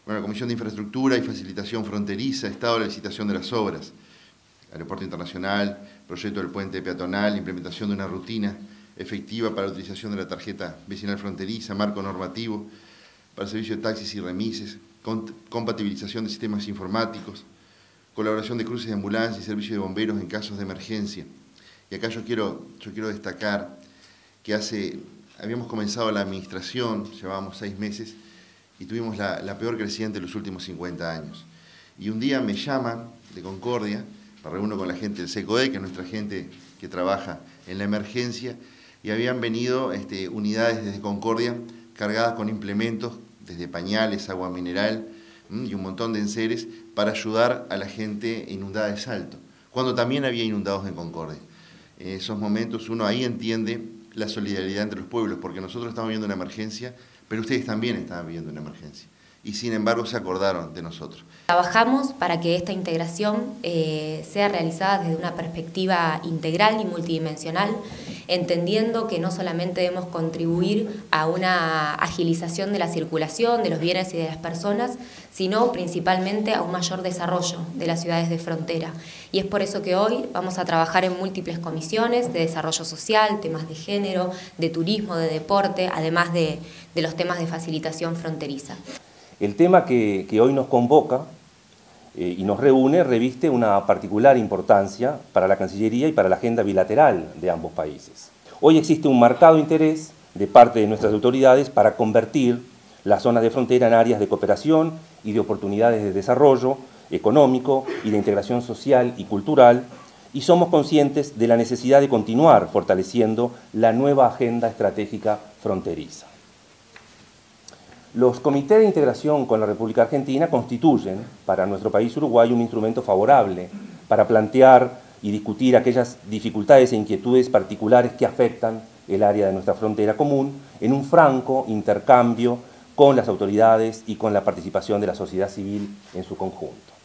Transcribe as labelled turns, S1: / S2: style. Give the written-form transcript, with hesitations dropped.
S1: Bueno, la Comisión de Infraestructura y Facilitación Fronteriza, estado de la licitación de las obras, Aeropuerto Internacional, proyecto del puente peatonal, implementación de una rutina efectiva para la utilización de la tarjeta vecinal fronteriza, marco normativo para el servicio de taxis y remises, compatibilización de sistemas informáticos, colaboración de cruces de ambulancia y servicio de bomberos en casos de emergencia. Y acá yo quiero destacar que habíamos comenzado la administración, llevábamos 6 meses, y tuvimos la peor creciente de los últimos 50 años. Y un día me llaman de Concordia, me reúno con la gente del SECODE, que es nuestra gente que trabaja en la emergencia, y habían venido unidades desde Concordia cargadas con implementos, desde pañales, agua mineral y un montón de enseres, para ayudar a la gente inundada de Salto, cuando también había inundados en Concordia. En esos momentos uno ahí entiende la solidaridad entre los pueblos, porque nosotros estamos viviendo una emergencia, pero ustedes también estaban viviendo una emergencia. Y sin embargo se acordaron de nosotros.
S2: Trabajamos para que esta integración sea realizada desde una perspectiva integral y multidimensional, entendiendo que no solamente debemos contribuir a una agilización de la circulación de los bienes y de las personas, sino principalmente a un mayor desarrollo de las ciudades de frontera. Y es por eso que hoy vamos a trabajar en múltiples comisiones de desarrollo social, temas de género, de turismo, de deporte, además de los temas de facilitación fronteriza.
S3: El tema que hoy nos convoca y nos reúne reviste una particular importancia para la Cancillería y para la agenda bilateral de ambos países. Hoy existe un marcado interés de parte de nuestras autoridades para convertir las zonas de frontera en áreas de cooperación y de oportunidades de desarrollo económico y de integración social y cultural, y somos conscientes de la necesidad de continuar fortaleciendo la nueva agenda estratégica fronteriza. Los comités de integración con la República Argentina constituyen para nuestro país Uruguay un instrumento favorable para plantear y discutir aquellas dificultades e inquietudes particulares que afectan el área de nuestra frontera común en un franco intercambio con las autoridades y con la participación de la sociedad civil en su conjunto.